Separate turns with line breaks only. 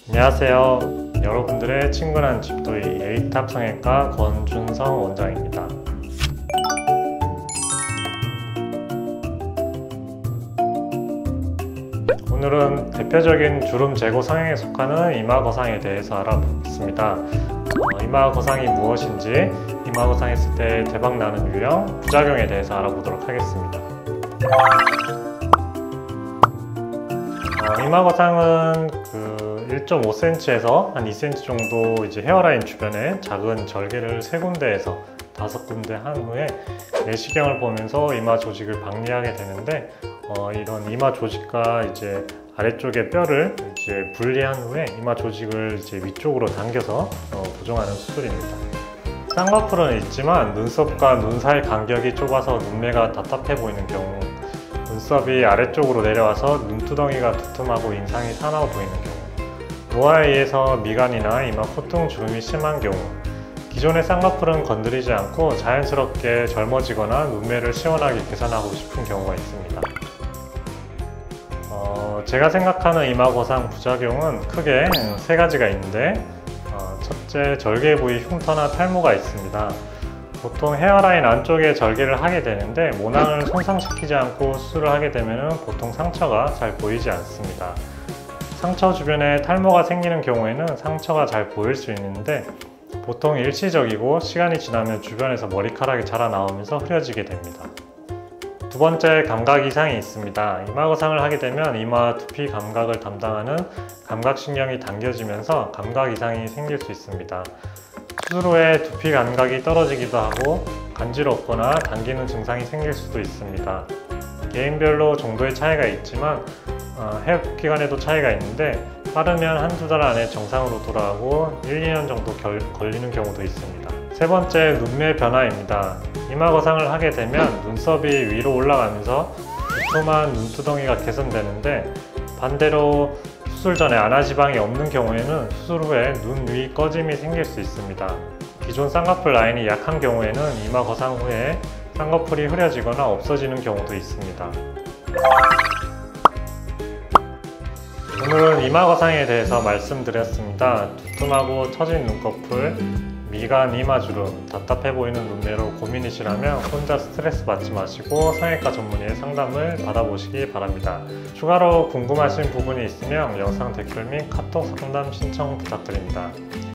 안녕하세요. 여러분들의 친근한 집도이 에이탑 성형외과 권준성 원장입니다. 오늘은 대표적인 주름 제거 성형에 속하는 이마거상에 대해서 알아보겠습니다. 이마거상이 무엇인지, 이마거상 했을 때 대박나는 유형, 부작용에 대해서 알아보도록 하겠습니다. 이마거상은 1.5cm에서 한 2cm 정도 헤어라인 주변에 작은 절개를 3군데에서 5군데 한 후에 내시경을 보면서 이마 조직을 박리하게 되는데, 이런 이마 조직과 아래쪽의 뼈를 분리한 후에 이마 조직을 위쪽으로 당겨서 고정하는 수술입니다. 쌍꺼풀은 있지만 눈썹과 눈 사이 간격이 좁아서 눈매가 답답해 보이는 경우, 눈썹이 아래쪽으로 내려와서 눈두덩이가 두툼하고 인상이 사나워 보이는 경우, 노화에 의해서 미간이나 이마 콧등 주름이 심한 경우, 기존의 쌍꺼풀은 건드리지 않고 자연스럽게 젊어지거나 눈매를 시원하게 개선하고 싶은 경우가 있습니다. 제가 생각하는 이마거상 부작용은 크게 3가지가 있는데, 첫째, 절개 부위 흉터나 탈모가 있습니다. 보통 헤어라인 안쪽에 절개를 하게 되는데 모낭을 손상시키지 않고 수술을 하게 되면 보통 상처가 잘 보이지 않습니다. 상처 주변에 탈모가 생기는 경우에는 상처가 잘 보일 수 있는데 보통 일시적이고 시간이 지나면 주변에서 머리카락이 자라나오면서 흐려지게 됩니다. 두 번째, 감각 이상이 있습니다. 이마거상을 하게 되면 이마 두피 감각을 담당하는 감각신경이 당겨지면서 감각 이상이 생길 수 있습니다. 수술 후에 두피 감각이 떨어지기도 하고 간지럽거나 당기는 증상이 생길 수도 있습니다. 개인별로 정도의 차이가 있지만 회복 기간에도 차이가 있는데 빠르면 한두 달 안에 정상으로 돌아오고 1~2년 정도 걸리는 경우도 있습니다. 세 번째, 눈매 변화입니다. 이마거상을 하게 되면 눈썹이 위로 올라가면서 두툼한 눈두덩이가 개선되는데, 반대로 수술 전에 안아지방이 없는 경우에는 수술 후에 눈 위 꺼짐이 생길 수 있습니다. 기존 쌍꺼풀 라인이 약한 경우에는 이마거상 후에 쌍꺼풀이 흐려지거나 없어지는 경우도 있습니다. 오늘은 이마거상에 대해서 말씀드렸습니다. 두툼하고 처진 눈꺼풀, 미간, 이마주름, 답답해 보이는 눈매로 고민이시라면 혼자 스트레스 받지 마시고 성형외과 전문의의 상담을 받아보시기 바랍니다. 추가로 궁금하신 부분이 있으면 영상 댓글 및 카톡 상담 신청 부탁드립니다.